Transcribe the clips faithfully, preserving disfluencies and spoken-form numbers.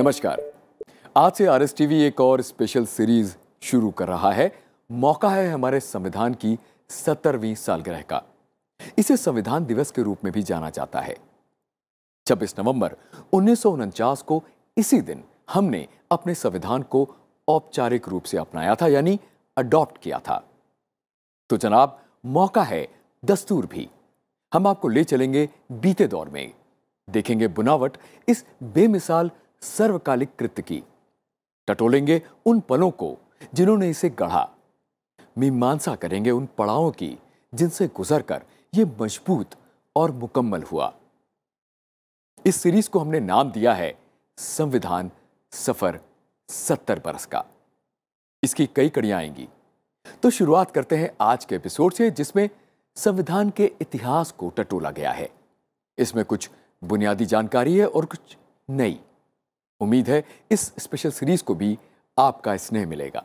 नमस्कार। आज से आर एस टीवी एक और स्पेशल सीरीज शुरू कर रहा है। मौका है हमारे संविधान की सत्तरवीं सालगिरह का। इसे संविधान दिवस के रूप में भी जाना जाता है। छब्बीस नवंबर उन्नीस सौ उनचास को इसी दिन हमने अपने संविधान को औपचारिक रूप से अपनाया था, यानी अडॉप्ट किया था। तो जनाब, मौका है दस्तूर भी। हम आपको ले चलेंगे बीते दौर में, देखेंगे बुनावट इस बेमिसाल सर्वकालिक कृत्य की, टटोलेंगे उन पलों को जिन्होंने इसे गढ़ा, मीमांसा करेंगे उन पड़ावों की जिनसे गुजरकर यह मजबूत और मुकम्मल हुआ। इस सीरीज को हमने नाम दिया है संविधान सफर सत्तर बरस का। इसकी कई कड़ियां आएंगी, तो शुरुआत करते हैं आज के एपिसोड से, जिसमें संविधान के इतिहास को टटोला गया है। इसमें कुछ बुनियादी जानकारी है और कुछ नई। उम्मीद है इस स्पेशल सीरीज को भी आपका स्नेह मिलेगा।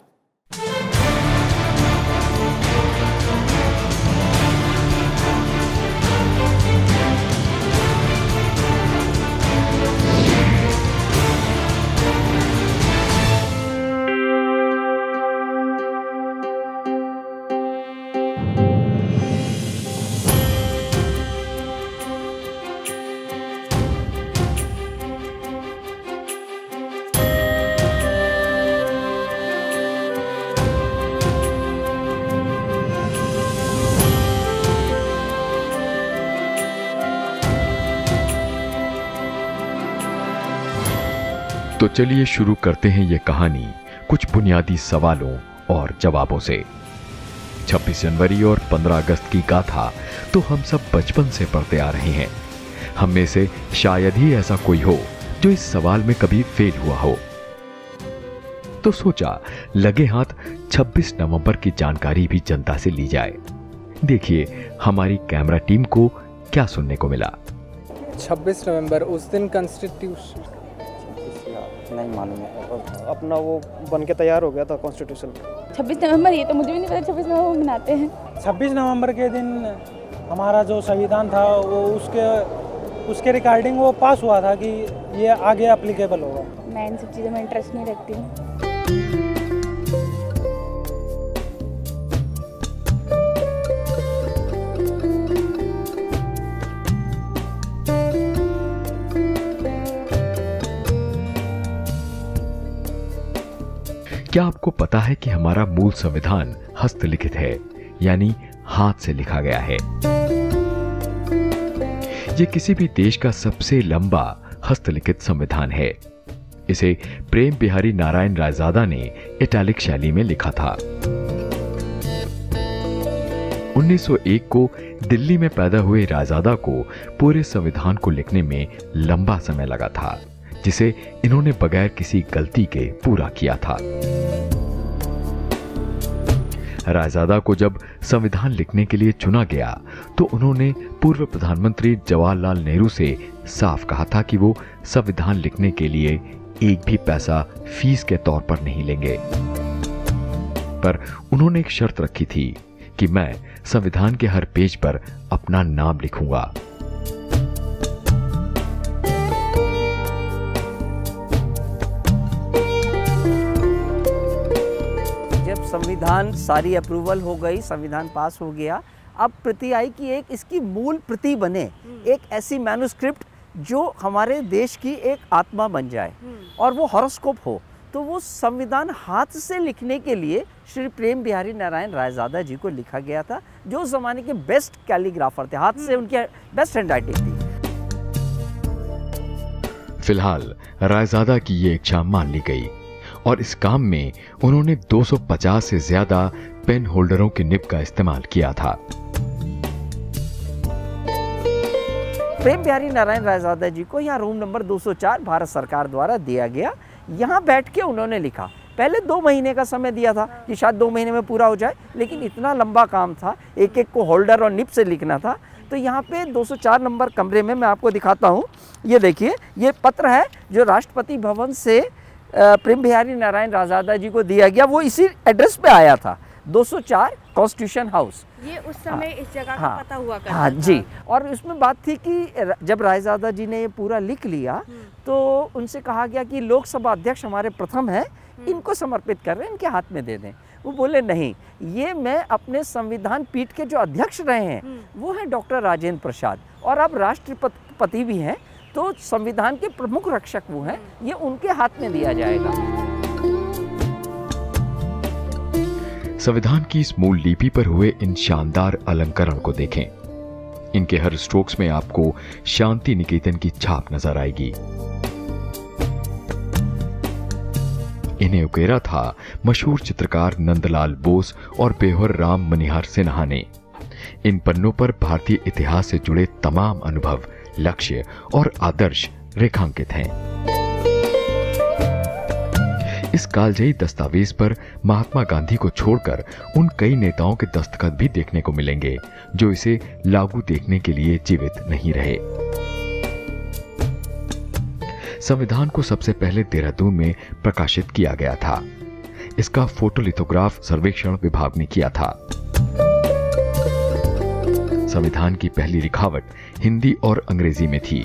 तो चलिए शुरू करते हैं ये कहानी कुछ बुनियादी सवालों और जवाबों से। छब्बीस जनवरी और पंद्रह अगस्त की गाथा तो हम सब बचपन से पढ़ते आ रहे हैं। हम में से शायद ही ऐसा कोई हो जो इस सवाल में कभी फेल हुआ हो। तो सोचा लगे हाथ छब्बीस नवंबर की जानकारी भी जनता से ली जाए। देखिए हमारी कैमरा टीम को क्या सुनने को मिला। छब्बीस नवंबर उस दिन कॉन्स्टिट्यूशन नहीं मालूम है, अपना वो बन के तैयार हो गया था कॉन्स्टिट्यूशन। छब्बीस नवंबर, ये तो मुझे भी नहीं पता छब्बीस नवंबर मनाते हैं। छब्बीस नवंबर के दिन हमारा जो संविधान था वो उसके उसके रिगार्डिंग वो पास हुआ था कि ये आगे एप्लीकेबल होगा। मैं इन सब चीज़ों में इंटरेस्ट नहीं रखती हूँ। क्या आपको पता है कि हमारा मूल संविधान हस्तलिखित है, यानी हाथ से लिखा गया है। यह किसी भी देश का सबसे लंबा हस्तलिखित संविधान है। इसे प्रेम बिहारी नारायण रायजादा ने इटैलिक शैली में लिखा था। उन्नीस सौ एक को दिल्ली में पैदा हुए रायजादा को पूरे संविधान को लिखने में लंबा समय लगा था, जिसे इन्होंने बगैर किसी गलती के पूरा किया था। रायजादा को जब संविधान लिखने के लिए चुना गया तो उन्होंने पूर्व प्रधानमंत्री जवाहरलाल नेहरू से साफ कहा था कि वो संविधान लिखने के लिए एक भी पैसा फीस के तौर पर नहीं लेंगे। पर उन्होंने एक शर्त रखी थी कि मैं संविधान के हर पेज पर अपना नाम लिखूंगा। संविधान सारी अप्रूवल हो गई, संविधान पास हो गया। अब प्रति आई कि एक इसकी मूल प्रति बने, एक ऐसी मैन्युस्क्रिप्ट जो हमारे देश की एक आत्मा बन जाए और वो हॉरोस्कोप हो। तो वो संविधान हाथ से लिखने के लिए श्री प्रेम बिहारी नारायण रायजादा जी को लिखा गया था, जो जमाने के बेस्ट कैलीग्राफर थे। हाथ से उनकी बेस्ट हैंडराइटिंग थी। फिलहाल रायजादा की ये इच्छा मान ली गई और इस काम में उन्होंने दो सौ पचास से ज्यादा पेन होल्डरों की निब का इस्तेमाल किया था। प्रेम बिहारी नारायण रायजादा जी को यहाँ रूम नंबर दो सौ चार भारत सरकार द्वारा दिया गया। यहाँ बैठ के उन्होंने लिखा। पहले दो महीने का समय दिया था कि शायद दो महीने में पूरा हो जाए, लेकिन इतना लंबा काम था, एक एक को होल्डर और निब से लिखना था। तो यहाँ पे दो सौ चार नंबर कमरे में मैं आपको दिखाता हूँ। ये देखिए, ये पत्र है जो राष्ट्रपति भवन से प्रेम बिहारी नारायण रायजादा जी को दिया गया। वो इसी एड्रेस पे आया था, दो सौ चार कॉन्स्टिट्यूशन हाउस। ये उस समय हाँ, इस जगह का हाँ, पता हुआ करता हाँ था। जी। और इसमें बात थी कि जब रायजादा जी ने ये पूरा लिख लिया तो उनसे कहा गया कि लोकसभा अध्यक्ष हमारे प्रथम हैं, इनको समर्पित कर रहे हैं, इनके हाथ में दे दें। वो बोले नहीं, ये मैं अपने संविधान पीठ के जो अध्यक्ष रहे हैं वो हैं डॉक्टर राजेंद्र प्रसाद, और अब राष्ट्रपति भी हैं, तो संविधान के प्रमुख रक्षक वो हैं, ये उनके हाथ में दिया जाएगा। संविधान की इस मूल लिपि पर हुए इन शानदार अलंकरण को देखें। इनके हर स्ट्रोक्स में आपको शांति निकेतन की छाप नजर आएगी। इन्हें उकेरा था मशहूर चित्रकार नंदलाल बोस और पेहोर राम मनिहार सिन्हा ने। इन पन्नों पर भारतीय इतिहास से जुड़े तमाम अनुभव, लक्ष्य और आदर्श रेखांकित हैं। इस कालजयी दस्तावेज पर महात्मा गांधी को छोड़कर उन कई नेताओं के दस्तखत भी देखने को मिलेंगे जो इसे लागू देखने के लिए जीवित नहीं रहे। संविधान को सबसे पहले देहरादून में प्रकाशित किया गया था। इसका फोटोलिथोग्राफ सर्वेक्षण विभाग ने किया था। संविधान की पहली लिखावट हिंदी और अंग्रेजी में थी।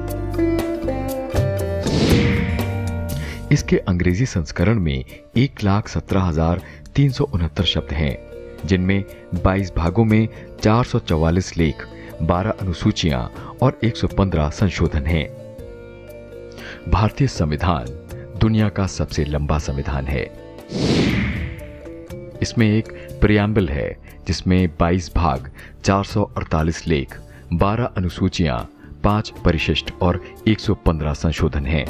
इसके अंग्रेजी संस्करण में एक लाख सत्रह हजार तीन सौ उनहत्तर शब्द हैं, जिनमें बाईस भागों में चार सौ चौवालीस लेख, बारह अनुसूचियां और एक सौ पंद्रह संशोधन हैं। भारतीय संविधान दुनिया का सबसे लंबा संविधान है। इसमें एक प्रियम्बल है जिसमें बाईस भाग, चार सौ अड़तालीस लेख, बारह अनुसूचियां, पांच परिशिष्ट और एक सौ पंद्रह संशोधन हैं।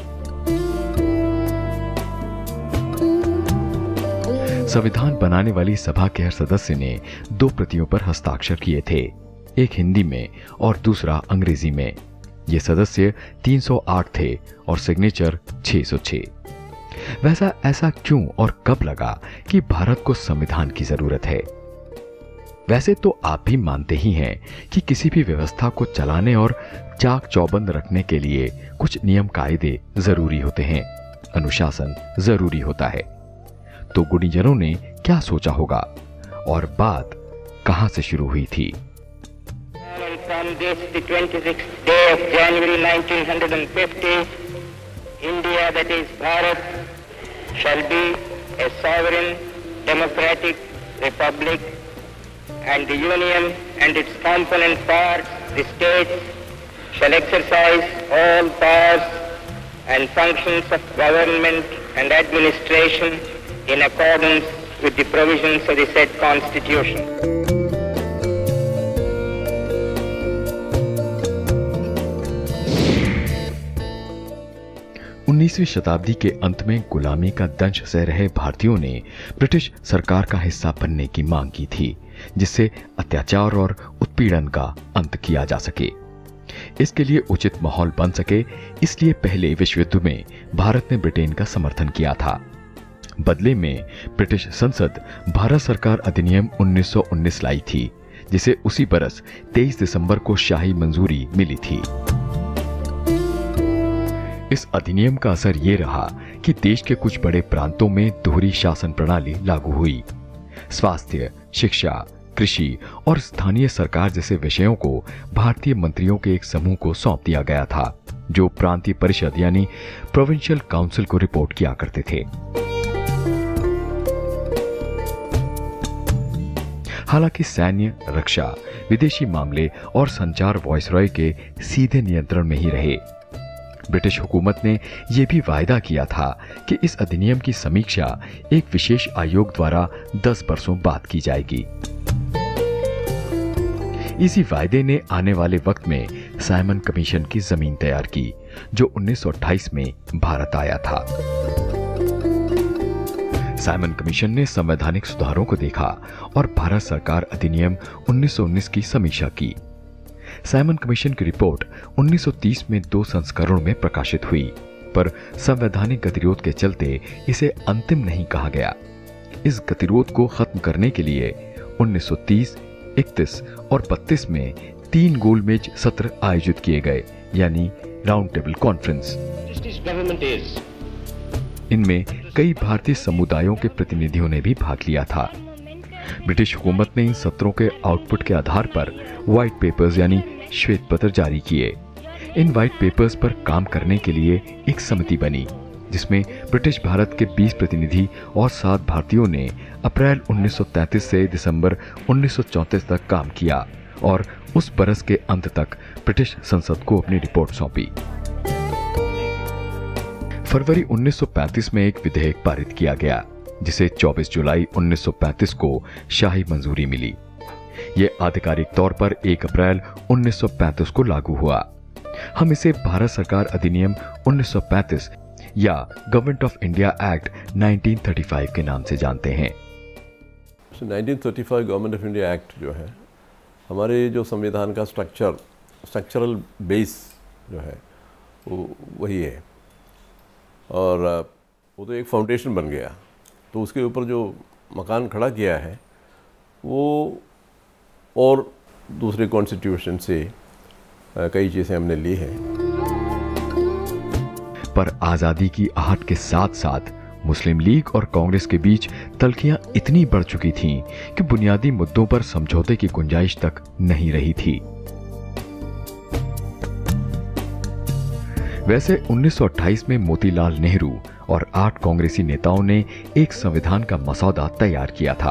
संविधान बनाने वाली सभा के हर सदस्य ने दो प्रतियों पर हस्ताक्षर किए थे, एक हिंदी में और दूसरा अंग्रेजी में। ये सदस्य तीन सौ आठ थे और सिग्नेचर छह सौ छह। वैसा ऐसा क्यों और कब लगा कि भारत को संविधान की जरूरत है? वैसे तो आप भी मानते ही हैं कि किसी भी व्यवस्था को चलाने और चाक चौबंद रखने के लिए कुछ नियम कायदे जरूरी होते हैं, अनुशासन जरूरी होता है। तो गुणीजनों ने क्या सोचा होगा और बात कहां से शुरू हुई थी? From this, the twenty-sixth day of January nineteen fifty, India, that is Bharat, shall be a sovereign, democratic republic, and the Union and its component parts, the states, shall exercise all powers and functions of government and administration in accordance with the provisions of the said Constitution. उन्नीसवीं शताब्दी के अंत में गुलामी का दंश सह रहे भारतीयों ने ब्रिटिश सरकार का हिस्सा बनने की मांग की थी, जिससे अत्याचार और उत्पीड़न का अंत किया जा सके। इसके लिए उचित माहौल बन सके, इसलिए पहले विश्व युद्ध में भारत ने ब्रिटेन का समर्थन किया था। बदले में ब्रिटिश संसद भारत सरकार अधिनियम उन्नीस सौ उन्नीस लाई थी, जिसे उसी बरस तेईस दिसंबर को शाही मंजूरी मिली थी। इस अधिनियम का असर ये रहा कि देश के कुछ बड़े प्रांतों में दोहरी शासन प्रणाली लागू हुई। स्वास्थ्य, शिक्षा, कृषि और स्थानीय सरकार जैसे विषयों को भारतीय मंत्रियों के एक समूह को सौंप दिया गया था, जो प्रांतीय परिषद यानी प्रोविंशियल काउंसिल को रिपोर्ट किया करते थे। हालांकि सैन्य, रक्षा, विदेशी मामले और संचार वायसरॉय के सीधे नियंत्रण में ही रहे। ब्रिटिश हुकूमत ने यह भी वायदा किया था कि इस अधिनियम की समीक्षा एक विशेष आयोग द्वारा दस वर्षों बाद की जाएगी। इसी वायदे ने आने वाले वक्त में साइमन कमीशन की जमीन तैयार की, जो उन्नीस सौ अट्ठाईस में भारत आया था। साइमन कमीशन ने संवैधानिक सुधारों को देखा और भारत सरकार अधिनियम उन्नीस सौ उन्नीस की समीक्षा की। साइमन कमीशन की रिपोर्ट उन्नीस सौ तीस में दो संस्करणों में प्रकाशित हुई, पर संवैधानिक गतिरोध के चलते इसे अंतिम नहीं कहा गया। इस गतिरोध को खत्म करने के लिए उन्नीस सौ तीस, इकतीस और बत्तीस में तीन गोलमेज सत्र आयोजित किए गए, यानी राउंड टेबल कॉन्फ्रेंस। इनमें कई भारतीय समुदायों के प्रतिनिधियों ने भी भाग लिया था। ब्रिटिश हुकूमत ने इन सत्रों के आउटपुट के आधार पर व्हाइट पेपर्स यानी श्वेत पत्र जारी किए। इन व्हाइट पेपर्स पर काम करने के लिए एक समिति बनी, जिसमें ब्रिटिश भारत के बीस प्रतिनिधि और सात भारतीयों ने अप्रैल उन्नीस सौ तैंतीस से दिसंबर उन्नीस सौ चौंतीस तक काम किया और उस बरस के अंत तक ब्रिटिश संसद को अपनी रिपोर्ट सौंपी। फरवरी उन्नीस सौ पैंतीस में एक विधेयक पारित किया गया, जिसे चौबीस जुलाई उन्नीस सौ पैंतीस को शाही मंजूरी मिली। यह आधिकारिक तौर पर एक अप्रैल उन्नीस सौ पैंतीस को लागू हुआ। हम इसे भारत सरकार अधिनियम उन्नीस सौ पैंतीस या गवर्नमेंट ऑफ इंडिया एक्ट उन्नीस सौ पैंतीस के नाम से जानते हैं। so, उन्नीस सौ पैंतीस गवर्नमेंट ऑफ इंडिया एक्ट जो है, हमारे जो संविधान का स्ट्रक्चर स्ट्रक्चरल बेस जो है वो वही है, और वो तो एक फाउंडेशन बन गया। तो उसके ऊपर जो मकान खड़ा किया है वो और दूसरे कॉन्स्टिट्यूशन से कई चीज़ें हमने ली हैं। पर आज़ादी की आहट के साथ साथ मुस्लिम लीग और कांग्रेस के बीच तल्खियां इतनी बढ़ चुकी थीं कि बुनियादी मुद्दों पर समझौते की गुंजाइश तक नहीं रही थी। वैसे उन्नीस सौ अट्ठाईस में मोतीलाल नेहरू और आठ कांग्रेसी नेताओं ने एक संविधान का मसौदा तैयार किया था।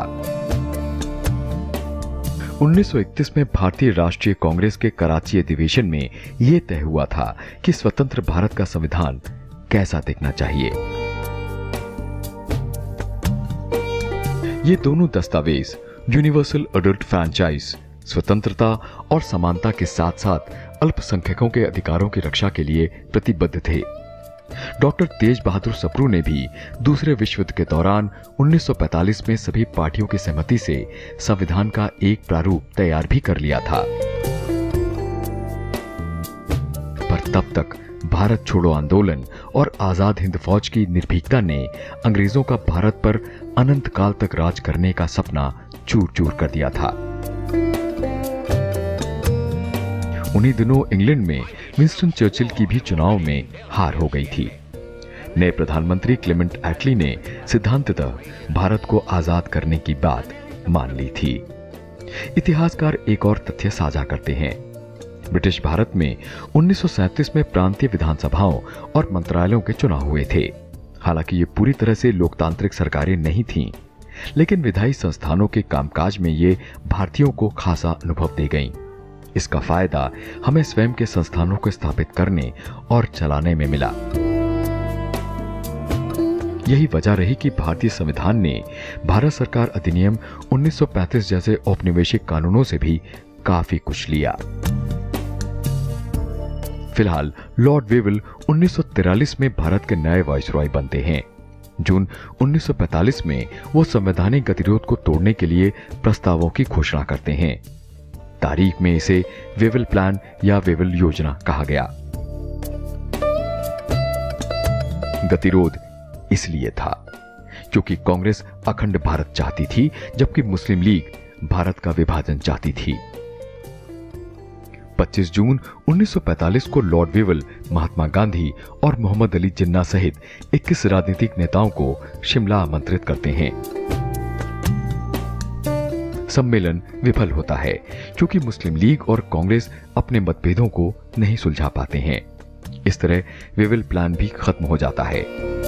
उन्नीस सौ इकतीस में भारतीय राष्ट्रीय कांग्रेस के कराची अधिवेशन में यह तय हुआ था कि स्वतंत्र भारत का संविधान कैसा दिखना चाहिए। ये दोनों दस्तावेज यूनिवर्सल अडल्ट फ्रैंचाइज, स्वतंत्रता और समानता के साथ साथ अल्पसंख्यकों के अधिकारों की रक्षा के लिए प्रतिबद्ध थे। डॉक्टर तेज बहादुर सप्रू ने भी दूसरे विश्व युद्ध के दौरान उन्नीस सौ पैंतालीस में सभी पार्टियों की सहमति से संविधान का एक प्रारूप तैयार भी कर लिया था। पर तब तक भारत छोड़ो आंदोलन और आजाद हिंद फौज की निर्भीकता ने अंग्रेजों का भारत पर अनंत काल तक राज करने का सपना चूर चूर कर दिया था। उन्हीं दिनों इंग्लैंड में विंस्टन चर्चिल की भी चुनाव में हार हो गई थी। नए प्रधानमंत्री क्लेमेंट एटली ने सिद्धांततः भारत को आजाद करने की बात मान ली थी। इतिहासकार एक और तथ्य साझा करते हैं। ब्रिटिश भारत में उन्नीस सौ सैंतीस में प्रांतीय विधानसभाओं और मंत्रालयों के चुनाव हुए थे। हालांकि ये पूरी तरह से लोकतांत्रिक सरकारें नहीं थीं, लेकिन विधायी संस्थानों के कामकाज में ये भारतीयों को खासा अनुभव दे गईं। इसका फायदा हमें स्वयं के संस्थानों को स्थापित करने और चलाने में मिला। यही वजह रही कि भारतीय संविधान ने भारत सरकार अधिनियम उन्नीस सौ पैंतीस जैसे औपनिवेशिक कानूनों से भी काफी कुछ लिया। फिलहाल लॉर्ड वेवल उन्नीस सौ तिरालीस में भारत के नए वाइसरॉय बनते हैं। जून उन्नीस सौ पैंतालीस में वो संवैधानिक गतिरोध को तोड़ने के लिए प्रस्तावों की घोषणा करते हैं। तारीख में इसे वेवल प्लान या वेवल योजना कहा गया। गतिरोध इसलिए था क्योंकि कांग्रेस अखंड भारत चाहती थी, जबकि मुस्लिम लीग भारत का विभाजन चाहती थी। पच्चीस जून उन्नीस सौ पैंतालीस को लॉर्ड वेवल महात्मा गांधी और मोहम्मद अली जिन्ना सहित इक्कीस राजनीतिक नेताओं को शिमला आमंत्रित करते हैं। सम्मेलन विफल होता है क्योंकि मुस्लिम लीग और कांग्रेस अपने मतभेदों को नहीं सुलझा पाते हैं। इस तरह वेवल प्लान भी खत्म हो जाता है।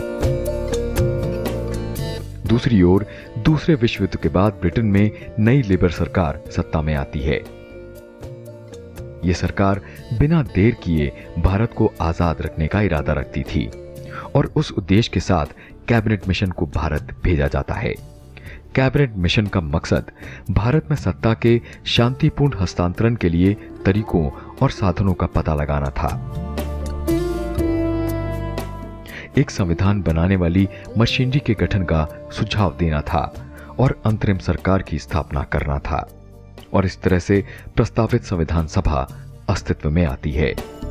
दूसरी ओर दूसरे विश्व युद्ध के बाद ब्रिटेन में नई लेबर सरकार सत्ता में आती है। यह सरकार बिना देर किए भारत को आजाद रखने का इरादा रखती थी और उस उद्देश्य के साथ कैबिनेट मिशन को भारत भेजा जाता है। कैबिनेट मिशन का मकसद भारत में सत्ता के शांतिपूर्ण हस्तांतरण के लिए तरीकों और साधनों का पता लगाना था। एक संविधान बनाने वाली मशीनरी के गठन का सुझाव देना था और अंतरिम सरकार की स्थापना करना था, और इस तरह से प्रस्तावित संविधान सभा अस्तित्व में आती है।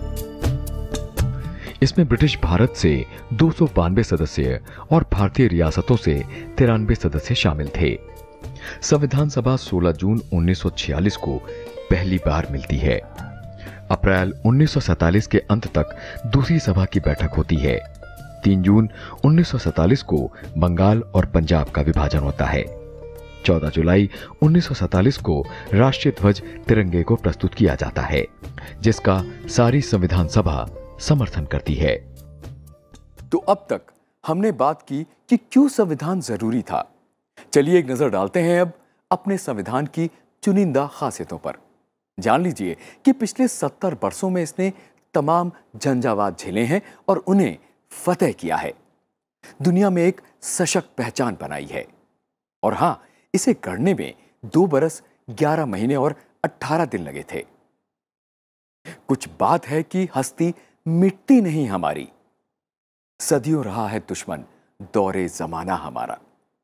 इसमें ब्रिटिश भारत से दो सौ बानवे सदस्य और भारतीय रियासतों से तिरानवे सदस्य शामिल थे। संविधान सभा सोलह जून उन्नीस सौ छियालीस को पहली बार मिलती है। अप्रैल उन्नीस सौ सैंतालीस के अंत तक दूसरी सभा की बैठक होती है। तीन जून उन्नीस सौ सैंतालीस को बंगाल और पंजाब का विभाजन होता है। चौदह जुलाई उन्नीस सौ सैंतालीस को राष्ट्रीय ध्वज तिरंगे को प्रस्तुत किया जाता है, जिसका सारी संविधान सभा समर्थन करती है। तो अब तक हमने बात की कि क्यों संविधान जरूरी था। चलिए एक नजर डालते हैं अब अपने संविधान की चुनिंदा खासियतों पर। जान लीजिए कि पिछले सत्तर वर्षों में इसने तमाम झंझावात झेले हैं और उन्हें फतेह किया है, दुनिया में एक सशक्त पहचान बनाई है। और हां, इसे गढ़ने में दो बरस ग्यारह महीने और अठारह दिन लगे थे। कुछ बात है कि हस्ती मिटती नहीं हमारी, सदियों रहा है दुश्मन दौरे जमाना हमारा।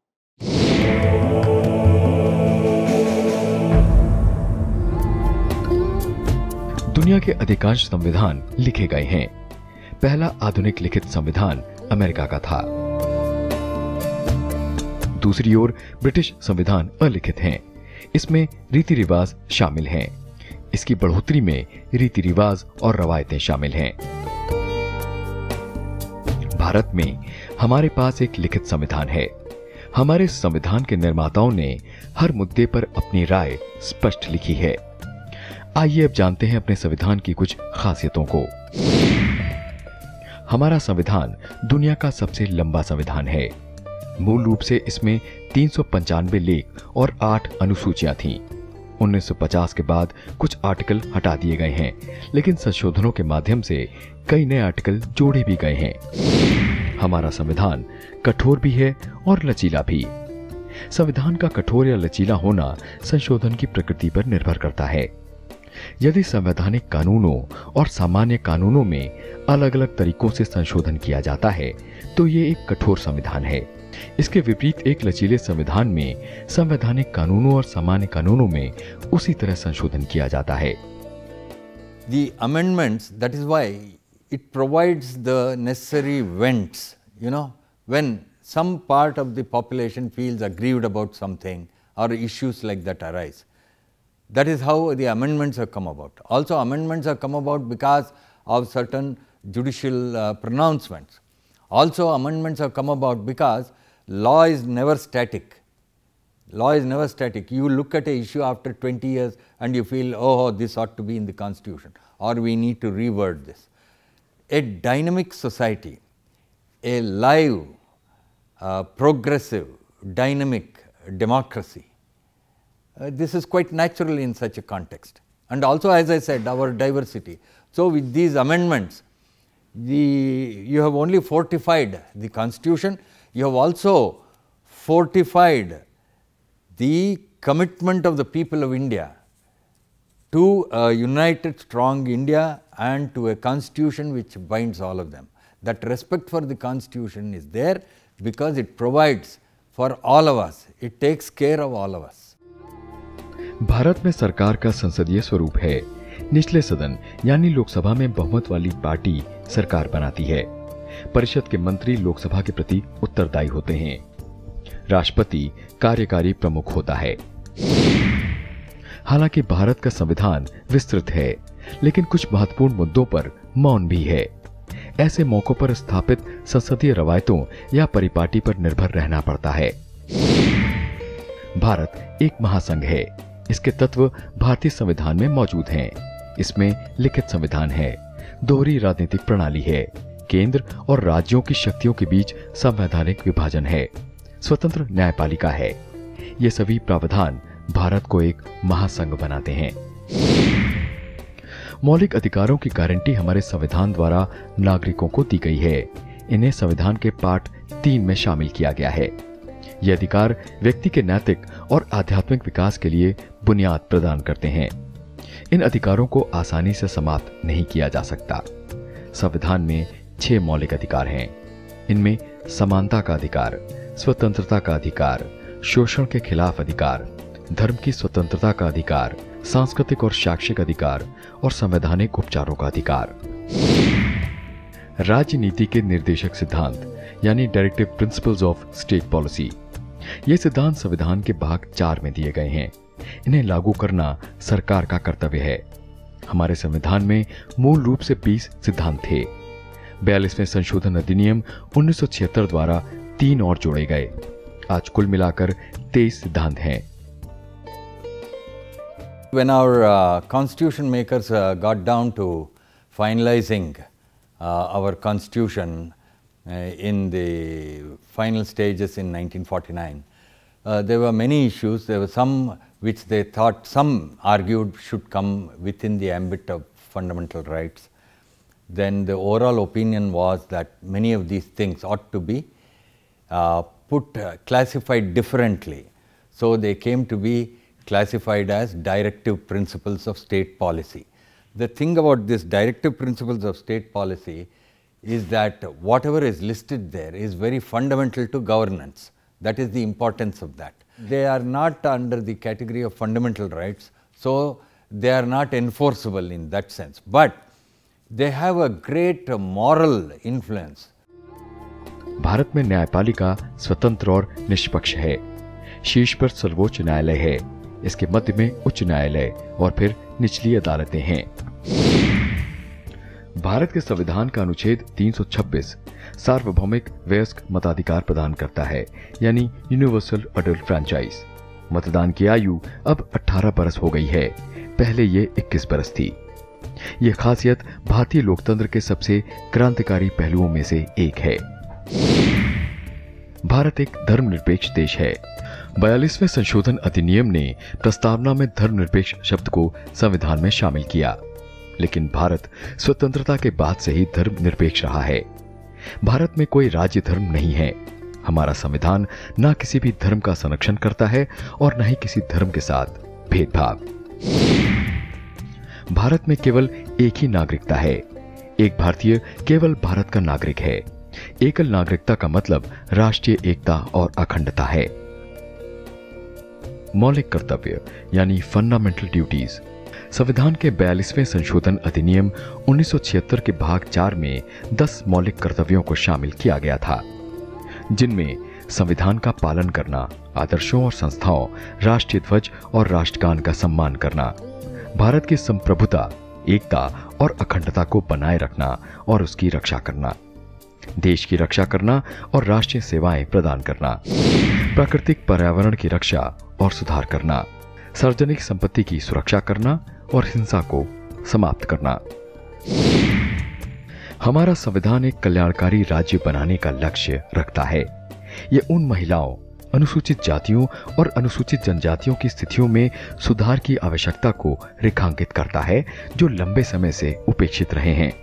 दुनिया के अधिकांश संविधान लिखे गए हैं। पहला आधुनिक लिखित संविधान अमेरिका का था। दूसरी ओर ब्रिटिश संविधान अलिखित हैं। इसमें रीति रिवाज शामिल हैं। इसकी बढ़ोतरी में रीति रिवाज और रवायतें शामिल हैं। भारत में हमारे पास एक लिखित संविधान है। हमारे संविधान के निर्माताओं ने हर मुद्दे पर अपनी राय स्पष्ट लिखी है। आइए अब जानते हैं अपने संविधान की कुछ खासियतों को। हमारा संविधान दुनिया का सबसे लंबा संविधान है। मूल रूप से इसमें तीन सौ पंचानवे लेख और आठ अनुसूचियां थीं। उन्नीस सौ पचास के बाद कुछ आर्टिकल हटा दिए गए हैं, लेकिन संशोधनों के माध्यम से कई नए आर्टिकल जोड़े भी गए हैं। हमारा संविधान कठोर भी है और लचीला भी। संविधान का कठोर या लचीला होना संशोधन की प्रकृति पर निर्भर करता है। यदि संवैधानिक कानूनों और सामान्य कानूनों में अलग अलग तरीकों से संशोधन किया जाता है तो ये एक कठोर संविधान है। इसके विपरीत एक लचीले संविधान में संवैधानिक कानूनों और सामान्य कानूनों में उसी तरह संशोधन किया जाता है। The amendments, that is why it provides the necessary vents, you know, when some part of the population feels aggrieved about something or issues like that arise. That is how the amendments have come about. Also, amendments have come about because of certain judicial uh, pronouncements. Also, amendments have come about because law is never static. Law is never static. You look at an issue after twenty years and you feel, oh, this ought to be in the constitution, or we need to reword this. A dynamic society, a live, uh, progressive, dynamic democracy, uh, this is quite natural in such a context. And also, as I said, our diversity. So, with these amendments, the, you have only fortified the constitution, you have also fortified the commitment of the people of India to a united, strong India and to a constitution which binds all of them. That respect for the constitution is there because it provides for all of us, it takes care of all of us. Bharat में सरकार का संसदीय स्वरूप है। निचले सदन यानी लोकसभा में बहुमत वाली पार्टी सरकार बनाती है। परिषद के मंत्री लोकसभा के प्रति उत्तरदायी होते हैं। राष्ट्रपति कार्यकारी प्रमुख होता है। हालांकि भारत का संविधान विस्तृत है, लेकिन कुछ महत्वपूर्ण मुद्दों पर मौन भी है। ऐसे मौकों पर स्थापित संसदीय रवायतों या परिपाटी पर निर्भर रहना पड़ता है। भारत एक महासंघ है। इसके तत्व भारतीय संविधान में मौजूद हैं। इसमें लिखित संविधान है, दोहरी राजनीतिक प्रणाली है, केंद्र और राज्यों की शक्तियों के बीच संवैधानिक विभाजन है, स्वतंत्र न्यायपालिका है। ये सभी प्रावधान भारत को एक महासंघ बनाते हैं। मौलिक अधिकारों की गारंटी हमारे संविधान द्वारा नागरिकों को दी गई है। इन्हें संविधान के पाठ तीन में शामिल किया गया है। ये अधिकार व्यक्ति के नैतिक और आध्यात्मिक विकास के लिए बुनियाद प्रदान करते हैं। इन अधिकारों को आसानी से समाप्त नहीं किया जा सकता। संविधान में छह मौलिक अधिकार हैं। इनमें समानता का अधिकार, स्वतंत्रता का अधिकार, शोषण के खिलाफ अधिकार, धर्म की स्वतंत्रता का अधिकार, सांस्कृतिक और शैक्षिक अधिकार और संवैधानिक उपचारों का अधिकार। राज्य नीति के निर्देशक सिद्धांत यानी directive principles of state policy, ये सिद्धांत संविधान के भाग चार में दिए गए हैं। इन्हें लागू करना सरकार का कर्तव्य है। हमारे संविधान में मूल रूप से बीस सिद्धांत थे। बयालीसवें संशोधन अधिनियम उन्नीस सौ छिहत्तर द्वारा तीन और जोड़े गए। आज कुल मिलाकर तेईस सिद्धांत हैं। When our uh, constitution makers uh, got down to finalizing uh, our constitution uh, in the final stages in nineteen forty-nine, uh, there were many issues. There were some which they thought, some argued should come within the ambit of fundamental rights. Then the overall opinion was that many of these things ought to be uh, put, uh, classified differently. So they came to be classified as directive principles of state policy. The thing about this directive principles of state policy is that whatever is listed there is very fundamental to governance. That is the importance of that. They are not under the category of fundamental rights, so they are not enforceable in that sense. But they have a great moral influence. Bharat में न्यायपालिका स्वतंत्र और निष्पक्ष है। शीर्ष पर सर्वोच्च न्यायालय है, इसके मध्य में उच्च न्यायालय और फिर निचली अदालतें हैं। भारत के संविधान का अनुच्छेद तीन सौ छब्बीस सार्वभौमिक वयस्क मताधिकार प्रदान करता है, यानी यूनिवर्सल अडल्ट फ्रैंचाइज। मतदान की आयु अब अठारह बरस हो गई है, पहले ये इक्कीस बरस थी। ये खासियत भारतीय लोकतंत्र के सबसे क्रांतिकारी पहलुओं में से एक है। भारत एक धर्मनिरपेक्ष देश है। बयालीसवें संशोधन अधिनियम ने प्रस्तावना में धर्मनिरपेक्ष शब्द को संविधान में शामिल किया, लेकिन भारत स्वतंत्रता के बाद से ही धर्मनिरपेक्ष रहा है। भारत में कोई राज्य धर्म नहीं है। हमारा संविधान न किसी भी धर्म का संरक्षण करता है और न ही किसी धर्म के साथ भेदभाव। भारत में केवल एक ही नागरिकता है। एक भारतीय केवल भारत का नागरिक है। एकल नागरिकता का मतलब राष्ट्रीय एकता और अखंडता है। मौलिक कर्तव्य यानी फंडामेंटल ड्यूटीज। संविधान के बयालीसवें संशोधन अधिनियम उन्नीस सौ छिहत्तर के भाग चार में दस मौलिक कर्तव्यों को शामिल किया गया था, जिनमें संविधान का पालन करना, आदर्शों और संस्थाओं, राष्ट्रीय ध्वज और राष्ट्रगान का सम्मान करना, भारत की संप्रभुता, एकता और अखंडता को बनाए रखना और उसकी रक्षा करना, देश की रक्षा करना और राष्ट्रीय सेवाएं प्रदान करना, प्राकृतिक पर्यावरण की रक्षा और सुधार करना, सार्वजनिक संपत्ति की सुरक्षा करना और हिंसा को समाप्त करना। हमारा संविधान एक कल्याणकारी राज्य बनाने का लक्ष्य रखता है। यह उन महिलाओं, अनुसूचित जातियों और अनुसूचित जनजातियों की स्थितियों में सुधार की आवश्यकता को रेखांकित करता है, जो लंबे समय से उपेक्षित रहे हैं।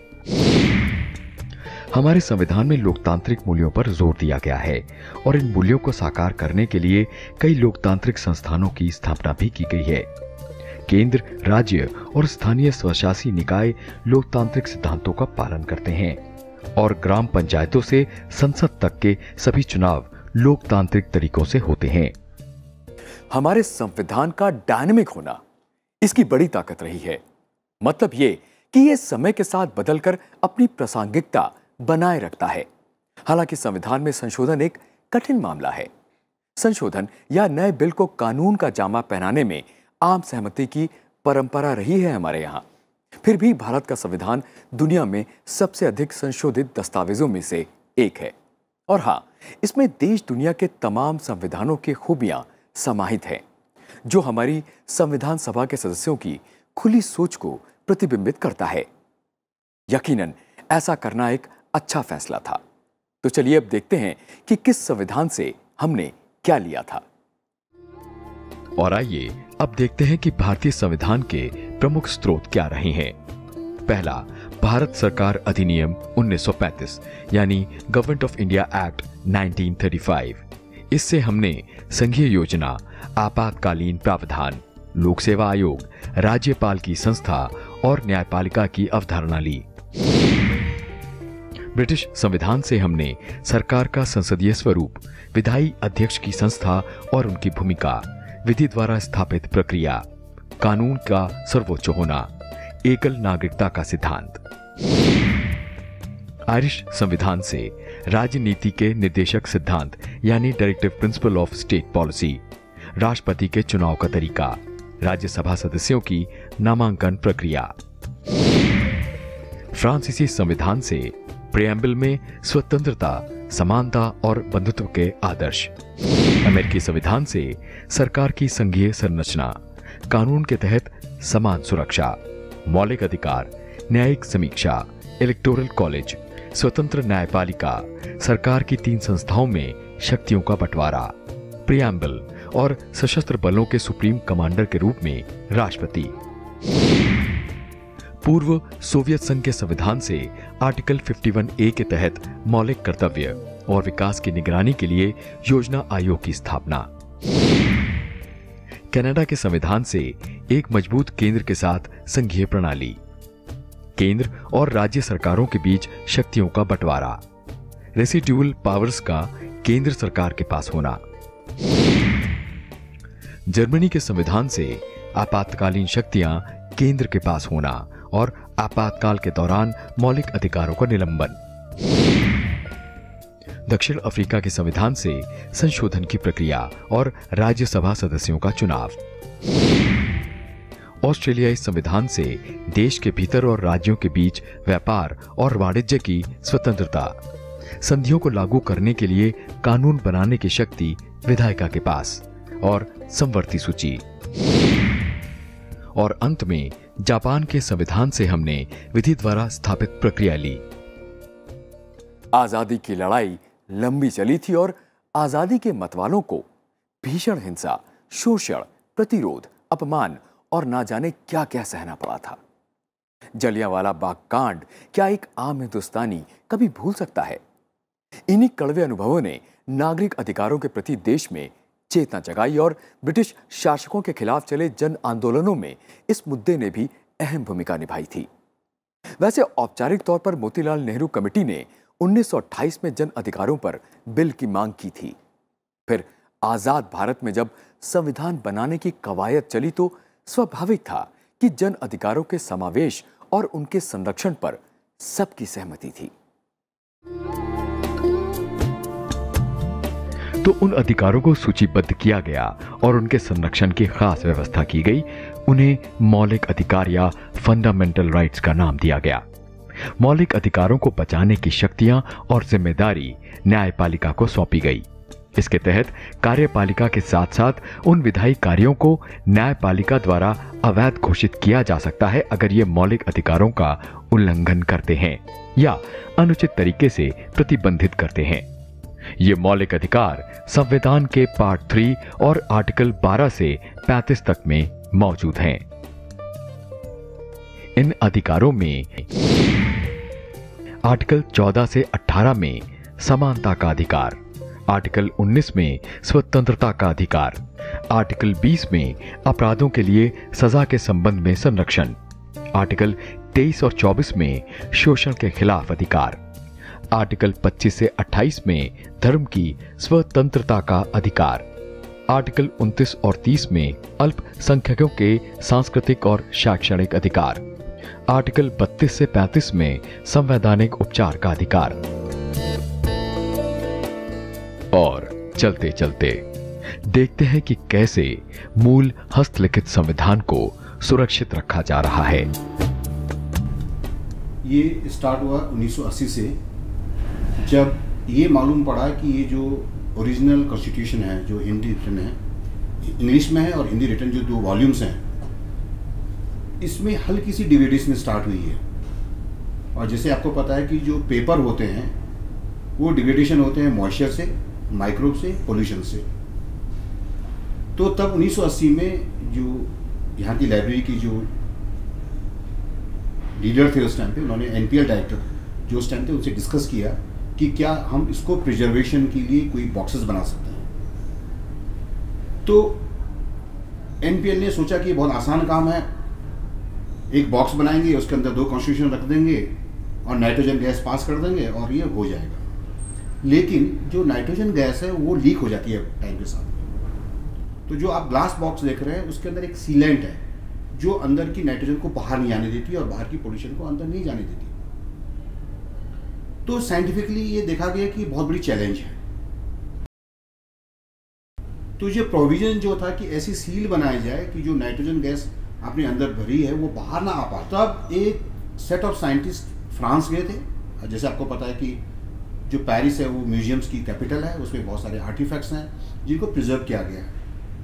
हमारे संविधान में लोकतांत्रिक मूल्यों पर जोर दिया गया है और इन मूल्यों को साकार करने के लिए कई लोकतांत्रिक संस्थानों की स्थापना भी की गई है। केंद्र, राज्य और स्थानीय स्वशासी निकाय लोकतांत्रिक सिद्धांतों का पालन करते हैं और ग्राम पंचायतों से संसद तक के सभी चुनाव लोकतांत्रिक तरीकों से होते हैं। हमारे संविधान का डायनामिक होना इसकी बड़ी ताकत रही है। मतलब ये कि ये समय के साथ बदलकर अपनी प्रासंगिकता बनाए रखता है। हालांकि संविधान में संशोधन एक कठिन मामला है। संशोधन या नए बिल को कानून का जामा पहनाने में आम सहमति की परंपरा रही है हमारे यहाँ। फिर भी भारत का संविधान दुनिया में सबसे अधिक संशोधित दस्तावेजों में से एक है। और हाँ, इसमें देश दुनिया के तमाम संविधानों की खूबियां समाहित हैं, जो हमारी संविधान सभा के सदस्यों की खुली सोच को प्रतिबिंबित करता है। यकीनन ऐसा करना एक अच्छा फैसला था। तो चलिए अब देखते हैं कि किस संविधान से हमने क्या लिया था। और आइए अब देखते हैं कि भारतीय संविधान के प्रमुख स्रोत क्या रहे हैं। पहला, भारत सरकार अधिनियम उन्नीस सौ पैंतीस यानी गवर्नमेंट ऑफ इंडिया एक्ट उन्नीस सौ पैंतीस। इससे हमने संघीय योजना, आपातकालीन प्रावधान, लोक सेवा आयोग, राज्यपाल की संस्था और न्यायपालिका की अवधारणा ली। ब्रिटिश संविधान से हमने सरकार का संसदीय स्वरूप, विधायी अध्यक्ष की संस्था और उनकी भूमिका, विधि द्वारा स्थापित प्रक्रिया, कानून का सर्वोच्च होना, एकल नागरिकता का सिद्धांत। आयरिश संविधान से राजनीति के निर्देशक सिद्धांत यानी directive principle of state policy, राष्ट्रपति के चुनाव का तरीका, राज्यसभा सदस्यों की नामांकन प्रक्रिया। फ्रांसीसी संविधान से प्रेएम्बल में स्वतंत्रता, समानता और बंधुत्व के आदर्श। अमेरिकी संविधान से सरकार की संघीय संरचना, कानून के तहत समान सुरक्षा, मौलिक अधिकार, न्यायिक समीक्षा, इलेक्टोरल कॉलेज, स्वतंत्र न्यायपालिका, सरकार की तीन संस्थाओं में शक्तियों का बंटवारा, प्रियम्बल और सशस्त्र बलों के सुप्रीम कमांडर के रूप में राष्ट्रपति। पूर्व सोवियत संघ के संविधान से आर्टिकल इक्यावन ए के तहत मौलिक कर्तव्य और विकास की निगरानी के लिए योजना आयोग की स्थापना। कनाडा के संविधान से एक मजबूत केंद्र के साथ संघीय प्रणाली, केंद्र और राज्य सरकारों के बीच शक्तियों का बंटवारा, रेसिड्यूअल पावर्स का केंद्र सरकार के पास होना। जर्मनी के संविधान से आपातकालीन शक्तियां केंद्र के पास होना और आपातकाल के दौरान मौलिक अधिकारों का निलंबन। दक्षिण अफ्रीका के संविधान से संशोधन की प्रक्रिया और राज्यसभा सदस्यों का चुनाव। ऑस्ट्रेलियाई संविधान से देश के भीतर और राज्यों के बीच व्यापार और वाणिज्य की स्वतंत्रता, संधियों को लागू करने के लिए कानून बनाने की शक्ति विधायिका के पास और समवर्ती सूची। और अंत में जापान के संविधान से हमने विधि द्वारा स्थापित प्रक्रिया ली। आजादी की लड़ाई लंबी चली थी और आजादी के मतवालों को भीषण हिंसा, शोषण, प्रतिरोध, अपमान और ना जाने क्या क्या सहना पड़ा था। जलियांवाला बाग कांड क्या एक आम हिंदुस्तानी कभी भूल सकता है? इन्हीं कड़वे अनुभवों ने नागरिक अधिकारों के प्रति देश में चेतना जगाई और ब्रिटिश शासकों के खिलाफ चले जन आंदोलनों में इस मुद्दे ने भी अहम भूमिका निभाई थी। वैसे औपचारिक तौर पर मोतीलाल नेहरू कमेटी ने उन्नीस सौ अट्ठाईस में जन अधिकारों पर बिल की मांग की थी। फिर आजाद भारत में जब संविधान बनाने की कवायद चली तो स्वाभाविक था कि जन अधिकारों के समावेश और उनके संरक्षण पर सबकी सहमति थी। तो उन अधिकारों को सूचीबद्ध किया गया और उनके संरक्षण की खास व्यवस्था की गई। उन्हें मौलिक अधिकार या फंडामेंटल राइट्स का नाम दिया गया। मौलिक अधिकारों को बचाने की शक्तियां और जिम्मेदारी न्यायपालिका को सौंपी गई। इसके तहत कार्यपालिका के साथ साथ उन विधायी कार्यों को न्यायपालिका द्वारा अवैध घोषित किया जा सकता है अगर ये मौलिक अधिकारों का उल्लंघन करते हैं या अनुचित तरीके से प्रतिबंधित करते हैं। ये मौलिक अधिकार संविधान के पार्ट थ्री और आर्टिकल बारह से पैंतीस तक में मौजूद हैं। इन अधिकारों में आर्टिकल चौदह से अठारह में समानता का अधिकार, आर्टिकल उन्नीस में स्वतंत्रता का अधिकार, आर्टिकल बीस में अपराधों के लिए सजा के संबंध में संरक्षण, आर्टिकल तेईस और चौबीस में शोषण के खिलाफ अधिकार, आर्टिकल पच्चीस से अट्ठाईस में धर्म की स्वतंत्रता का अधिकार, आर्टिकल उनतीस और तीस में अल्पसंख्यकों के सांस्कृतिक और शैक्षणिक अधिकार, आर्टिकल बत्तीस से पैंतीस में संवैधानिक उपचार का अधिकार। और चलते चलते देखते हैं कि कैसे मूल हस्तलिखित संविधान को सुरक्षित रखा जा रहा है। ये स्टार्ट हुआ उन्नीस सौ अस्सी से, जब ये मालूम पड़ा कि ये जो ओरिजिनल कॉन्स्टिट्यूशन है, जो हिंदी रिटन है, इंग्लिश में है और हिंदी रिटन जो दो वॉल्यूम्स हैं, इसमें हल्की सी डिविडेशन स्टार्ट हुई है। और जैसे आपको पता है कि जो पेपर होते हैं वो डिविडेशन होते हैं मॉइस्चर से, माइक्रोब से, पोल्यूशन से। तो तब उन्नीस सौ अस्सी में जो यहाँ की लाइब्रेरी की जो लीडर थे उस टाइम पे, उन्होंने एनपीएल डायरेक्टर जो उस टाइम थे उनसे डिस्कस किया कि क्या हम इसको प्रिजर्वेशन के लिए कोई बॉक्सेस बना सकते हैं। तो एनपीएल ने सोचा कि बहुत आसान काम है, एक बॉक्स बनाएंगे, उसके अंदर दो कॉन्स्टिट्यूशन रख देंगे और नाइट्रोजन गैस पास कर देंगे और ये हो जाएगा। लेकिन जो नाइट्रोजन गैस है वो लीक हो जाती है टाइम के साथ। तो जो आप ग्लास बॉक्स देख रहे हैं उसके अंदर एक सीलेंट है जो अंदर की नाइट्रोजन को बाहर नहीं आने देती और बाहर की पोल्यूशन को अंदर नहीं जाने देती। तो साइंटिफिकली ये देखा गया कि बहुत बड़ी चैलेंज है। तो ये प्रोविजन जो था कि ऐसी सील बनाई जाए कि जो नाइट्रोजन गैस आपने अंदर भरी है वो बाहर ना आ पाए। तब एक सेट ऑफ साइंटिस्ट फ्रांस गए थे। जैसे आपको पता है कि जो पेरिस है वो म्यूजियम्स की कैपिटल है, उसमें बहुत सारे आर्टिफैक्ट्स हैं जिनको प्रिजर्व किया गया है।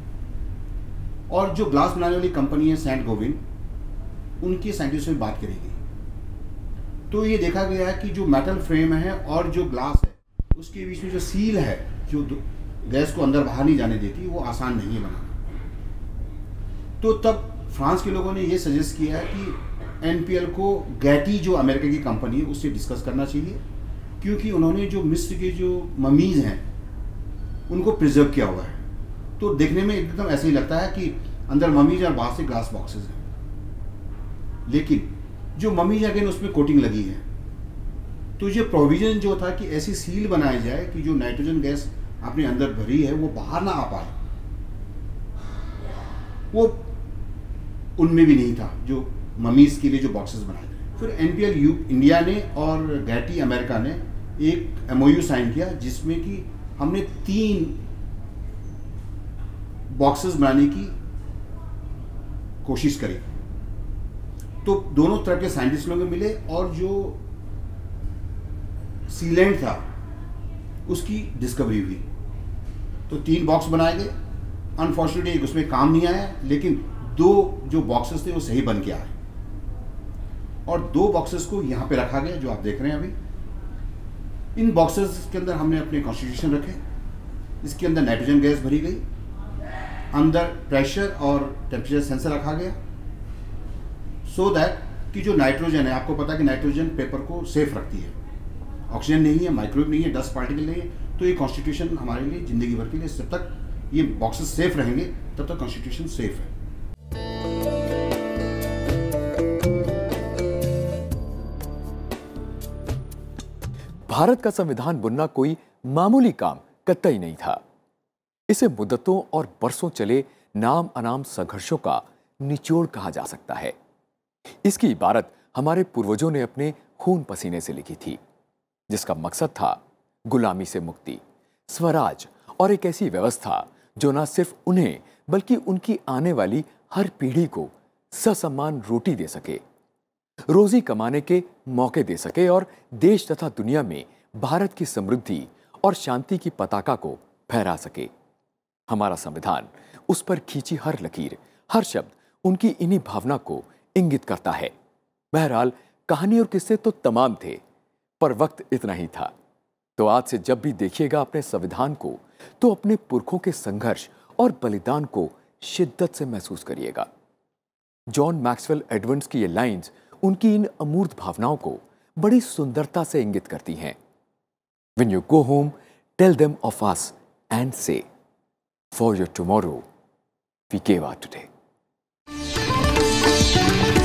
और जो ग्लास बनाने वाली कंपनी है सेंट गोबिन, उनके साइंटिस्ट से बात करी गई तो ये देखा गया है कि जो मेटल फ्रेम है और जो ग्लास है उसके बीच में जो सील है जो गैस को अंदर बाहर नहीं जाने देती, वो आसान नहीं है बनाना। तो तब फ्रांस के लोगों ने ये सजेस्ट किया है कि एन पी एल को गैटी जो अमेरिका की कंपनी है उससे डिस्कस करना चाहिए, क्योंकि उन्होंने जो मिस्र के जो ममीज हैं उनको प्रिजर्व किया हुआ है। तो देखने में एकदम ऐसे ही लगता है कि अंदर ममीज और बाहर से ग्लास बॉक्सेस हैं, लेकिन जो ममीज अगेन उसमें कोटिंग लगी है। तो ये प्रोविजन जो था कि ऐसी सील बनाई जाए कि जो नाइट्रोजन गैस अपने अंदर भरी है वो बाहर ना आ पाए, वो उनमें भी नहीं था जो ममीज के लिए जो बॉक्सेस बनाए गए। फिर N P L U India ने और गैटी अमेरिका ने एक एम ओ यू साइन किया जिसमें कि हमने तीन बॉक्सेस बनाने की कोशिश करी। तो दोनों तरह के साइंटिस्ट लोग मिले और जो सीलेंट था उसकी डिस्कवरी हुई। तो तीन बॉक्स बनाए गए, अनफॉर्चुनेटली एक उसमें काम नहीं आया, लेकिन दो जो बॉक्सेस थे वो सही बन के आए और दो बॉक्सेस को यहाँ पे रखा गया जो आप देख रहे हैं अभी। इन बॉक्सेस के अंदर हमने अपने कॉन्स्टिट्यूशन रखे, इसके अंदर नाइट्रोजन गैस भरी गई, अंदर प्रेशर और टेम्परेचर सेंसर रखा गया, सो so दैट कि जो नाइट्रोजन है, आपको पता है कि नाइट्रोजन पेपर को सेफ रखती है, ऑक्सीजन नहीं है, माइक्रोवेव नहीं है, डस्ट पार्टिकल नहीं है। तो ये कॉन्स्टिट्यूशन हमारे लिए जिंदगी भर के लिए, जब तक ये बॉक्सेस सेफ रहेंगे तब तक कॉन्स्टिट्यूशन सेफ है। भारत का संविधान बुनना कोई मामूली काम कतई नहीं था। इसे मुद्दतों और बरसों चले नाम अनाम संघर्षों का निचोड़ कहा जा सकता है। इसकी इबारत हमारे पूर्वजों ने अपने खून पसीने से लिखी थी, जिसका मकसद था गुलामी से मुक्ति, स्वराज और एक ऐसी व्यवस्था जो न सिर्फ उन्हें बल्कि उनकी आने वाली हर पीढ़ी को ससम्मान रोटी दे सके, रोजी कमाने के मौके दे सके और देश तथा दुनिया में भारत की समृद्धि और शांति की पताका को फहरा सके। हमारा संविधान, उस पर खींची हर लकीर, हर शब्द उनकी इन्हीं भावना को इंगित करता है। बहरहाल कहानी और किस्से तो तमाम थे, पर वक्त इतना ही था। तो आज से जब भी देखिएगा अपने संविधान को, तो अपने पुरखों के संघर्ष और बलिदान को शिद्दत से महसूस करिएगा। जॉन मैक्सवेल एडवर्ड्स की ये लाइंस उनकी इन अमूर्त भावनाओं को बड़ी सुंदरता से इंगित करती हैं। When you go home, tell them of us and say, for your tomorrow, we gave our today.